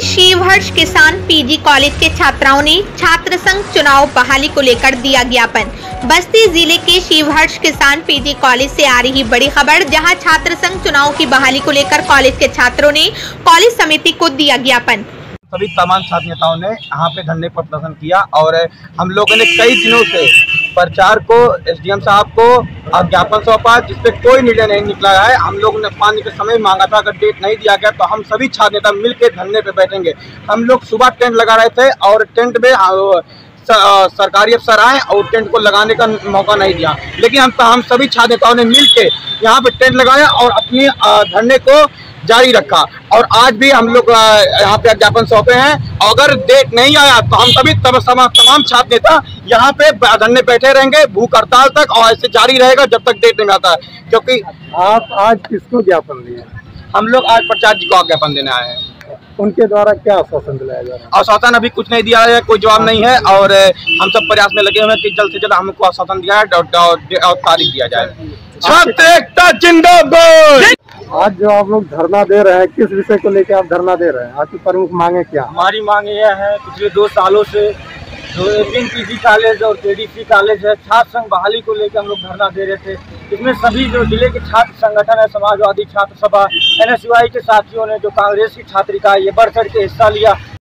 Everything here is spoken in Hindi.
शिवहर्ष किसान पीजी कॉलेज के छात्राओं ने छात्र संघ चुनाव बहाली को लेकर दिया ज्ञापन। बस्ती जिले के शिवहर्ष किसान पीजी कॉलेज से आ रही बड़ी खबर, जहां छात्र संघ चुनाव की बहाली को लेकर कॉलेज के छात्रों ने कॉलेज समिति को दिया ज्ञापन। सभी तमाम छात्र नेताओं ने यहाँ पे धरने पर प्रदर्शन किया और हम लोगों ने कई दिनों से प्रचार को एसडीएम साहब को ज्ञापन सौंपा, जिसपे कोई निर्णय नहीं निकला है। हम लोग ने 5 दिन का समय मांगा था, अगर डेट नहीं दिया गया तो हम सभी छात्र नेता मिलकर धरने पे बैठेंगे। हम लोग सुबह टेंट लगा रहे थे और टेंट में सरकारी अफसर आए और टेंट को लगाने का मौका नहीं दिया, लेकिन हम सभी छात्र नेताओं ने मिलकर यहाँ पे टेंट लगाया और अपनी धरने को जारी रखा। और आज भी हम लोग यहाँ पे ज्ञापन सौंपे हैं। अगर डेट नहीं आया तो हम सभी तमाम छात्र नेता यहाँ पे धरने बैठे रहेंगे भूख हड़ताल तक, और ऐसे जारी रहेगा जब तक डेट नहीं आता है। क्योंकि आप आज किसको ज्ञापन दिए? हम लोग आज प्रचार जी को ज्ञापन देने आए हैं। उनके द्वारा क्या आश्वासन दिलाया जा रहा है? आश्वासन अभी कुछ नहीं दिया है, कोई जवाब नहीं है और हम सब प्रयास में लगे हुए हैं कि जल्द से जल्द हमको आश्वासन दिया जाए और तारीख दिया जाए। छात्र एकता जिंदाबाद। आज जो आप लोग धरना दे रहे हैं, किस विषय को लेकर आप धरना दे रहे हैं? आपकी प्रमुख मांगे क्या? हमारी मांग यह है, पिछले 2 सालों से जो पीजी कॉलेज और केडीसी कॉलेज है, छात्र संघ बहाली को लेकर हम लोग धरना दे रहे थे। इसमें सभी जो जिले के छात्र संगठन है, समाजवादी छात्र सभा, एनएसयूआई के साथियों ने, जो कांग्रेस की छात्र इकाई है, बढ़ चढ़ के हिस्सा लिया